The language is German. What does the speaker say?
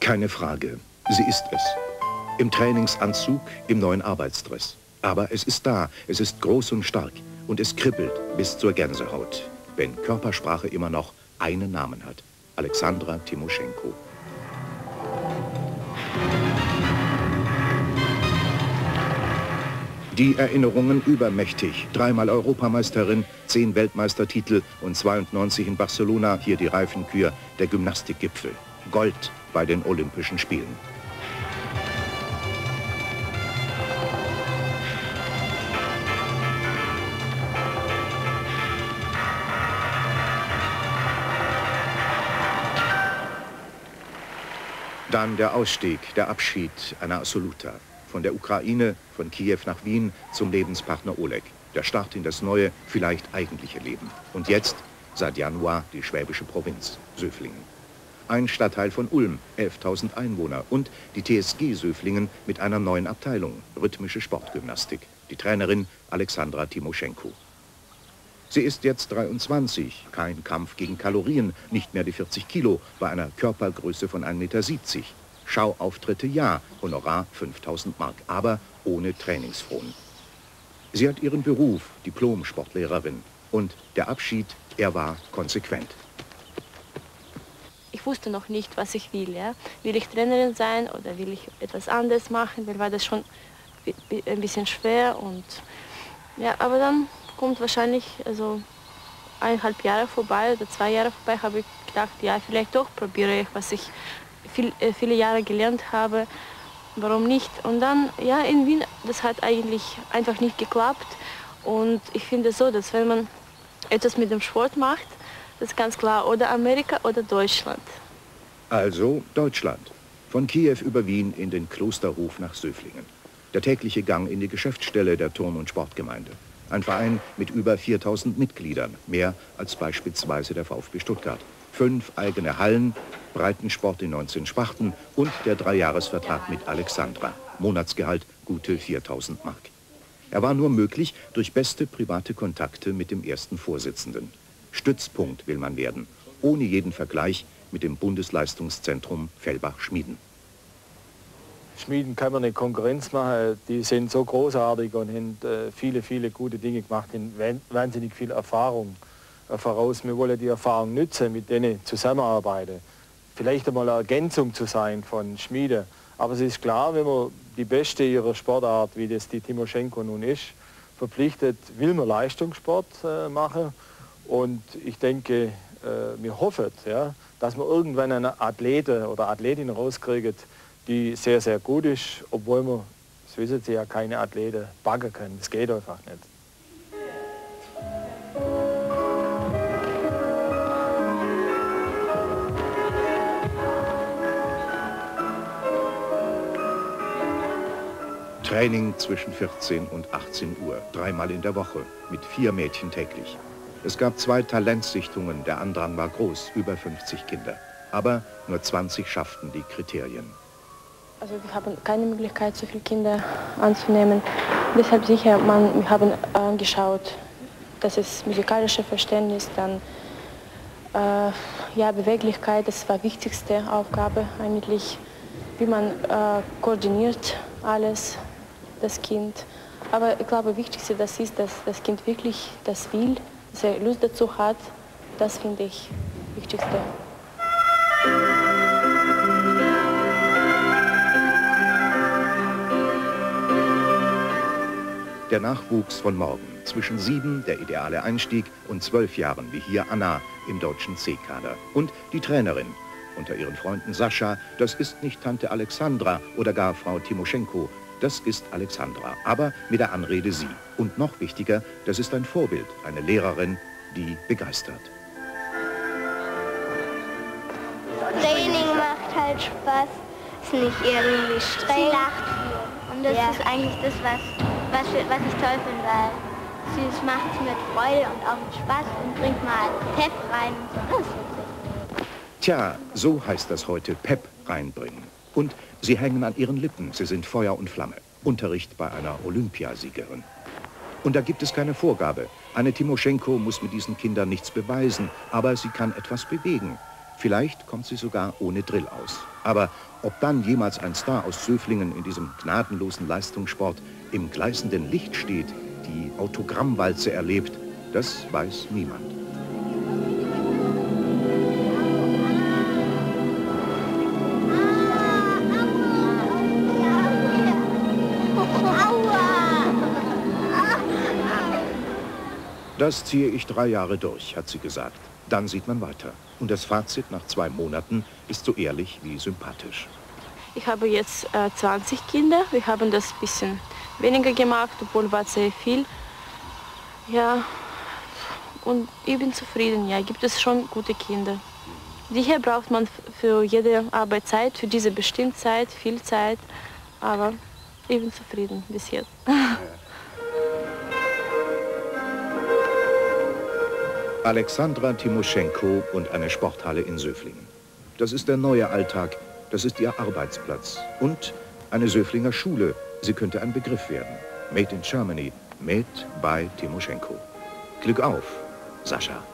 Keine Frage, sie ist es. Im Trainingsanzug, im neuen Arbeitsdress. Aber es ist da, es ist groß und stark und es kribbelt bis zur Gänsehaut, wenn Körpersprache immer noch einen Namen hat: Alexandra Timoschenko. Die Erinnerungen übermächtig. 3-mal Europameisterin, 10 Weltmeistertitel und 92 in Barcelona, hier die Reifenkür, der Gymnastikgipfel. Gold bei den Olympischen Spielen. Dann der Ausstieg, der Abschied einer Assoluta. Von der Ukraine, von Kiew nach Wien zum Lebenspartner Oleg. Der Start in das neue, vielleicht eigentliche Leben. Und jetzt, seit Januar, die schwäbische Provinz, Söflingen. Ein Stadtteil von Ulm, 11.000 Einwohner. Und die TSG Söflingen mit einer neuen Abteilung, rhythmische Sportgymnastik. Die Trainerin Alexandra Timoschenko. Sie ist jetzt 23, kein Kampf gegen Kalorien, nicht mehr die 40 Kilo, bei einer Körpergröße von 1,70 Meter. Schauauftritte ja, Honorar 5.000 Mark, aber ohne Trainingsfron. Sie hat ihren Beruf, Diplom-Sportlehrerin. Und der Abschied, er war konsequent. Ich wusste noch nicht, was ich will. Ja? Will ich Trainerin sein oder will ich etwas anderes machen? Weil war das schon ein bisschen schwer. Und, ja, aber dann kommt wahrscheinlich 1,5 Jahre vorbei oder 2 Jahre vorbei, habe ich gedacht, ja, vielleicht doch probiere ich, was ich viele Jahre gelernt habe, warum nicht? Und dann, ja, in Wien, das hat eigentlich einfach nicht geklappt. Und ich finde so, dass wenn man etwas mit dem Sport macht, das ist ganz klar, oder Amerika oder Deutschland. Also Deutschland. Von Kiew über Wien in den Klosterhof nach Söflingen. Der tägliche Gang in die Geschäftsstelle der Turn- und Sportgemeinde. Ein Verein mit über 4.000 Mitgliedern, mehr als beispielsweise der VfB Stuttgart. 5 eigene Hallen, Breitensport in 19 Sparten und der 3-Jahres-Vertrag mit Alexandra. Monatsgehalt gute 4.000 Mark. Er war nur möglich durch beste private Kontakte mit dem ersten Vorsitzenden. Stützpunkt will man werden, ohne jeden Vergleich mit dem Bundesleistungszentrum Fellbach-Schmieden. Schmieden kann man eine Konkurrenz machen, die sind so großartig und haben viele gute Dinge gemacht, haben wahnsinnig viel Erfahrung voraus. Wir wollen die Erfahrung nutzen, mit denen zusammenarbeiten. Vielleicht einmal eine Ergänzung zu sein von Schmiede. Aber es ist klar, wenn man die beste ihrer Sportart, wie das die Timoschenko nun ist, verpflichtet, will man Leistungssport machen. Und ich denke, wir hoffen, ja, dass man irgendwann eine Athlete oder Athletin rauskriegt, die sehr gut ist, obwohl man, das wissen Sie ja, keine Athleten backen können. Das geht einfach nicht. Training zwischen 14 und 18 Uhr, 3-mal in der Woche, mit 4 Mädchen täglich. Es gab 2 Talentsichtungen, der Andrang war groß, über 50 Kinder. Aber nur 20 schafften die Kriterien. Also wir haben keine Möglichkeit, so viele Kinder anzunehmen. Deshalb sicher, wir haben angeschaut, dass es musikalische Verständnis, dann ja, Beweglichkeit, das war die wichtigste Aufgabe eigentlich, wie man koordiniert alles, das Kind. Aber ich glaube, das Wichtigste das ist, dass das Kind wirklich das will, dass er Lust dazu hat. Das finde ich das Wichtigste. Der Nachwuchs von morgen. Zwischen 7, der ideale Einstieg, und 12 Jahren, wie hier Anna im deutschen C-Kader. Und die Trainerin. Unter ihren Freunden Sascha, das ist nicht Tante Alexandra oder gar Frau Timoschenko. Das ist Alexandra, aber mit der Anrede sie. Und noch wichtiger, das ist ein Vorbild, eine Lehrerin, die begeistert. Training macht halt Spaß, ist nicht irgendwie streng. Sie lacht viel. Und das ist eigentlich das, was ich toll finde, weil sie macht es mit Freude und auch mit Spaß und bringt mal Pep rein und so. Das ist witzig. Tja, so heißt das heute, Pep reinbringen. Und sie hängen an ihren Lippen, sie sind Feuer und Flamme. Unterricht bei einer Olympiasiegerin. Und da gibt es keine Vorgabe. Eine Timoschenko muss mit diesen Kindern nichts beweisen, aber sie kann etwas bewegen. Vielleicht kommt sie sogar ohne Drill aus. Aber ob dann jemals ein Star aus Söflingen in diesem gnadenlosen Leistungssport im gleißenden Licht steht, die Autogrammwalze erlebt, das weiß niemand. Das ziehe ich 3 Jahre durch, hat sie gesagt. Dann sieht man weiter. Und das Fazit nach 2 Monaten ist so ehrlich wie sympathisch. Ich habe jetzt 20 Kinder. Wir haben das ein bisschen weniger gemacht, obwohl war sehr viel. Ja, und ich bin zufrieden. Ja, gibt es schon gute Kinder. Hier braucht man für jede Arbeit Zeit, für diese bestimmte Zeit, viel Zeit. Aber ich bin zufrieden bis jetzt. Alexandra Timoschenko und eine Sporthalle in Söflingen. Das ist der neue Alltag, das ist ihr Arbeitsplatz. Und eine Söflinger Schule, sie könnte ein Begriff werden. Made in Germany, made by Timoschenko. Glück auf, Sascha.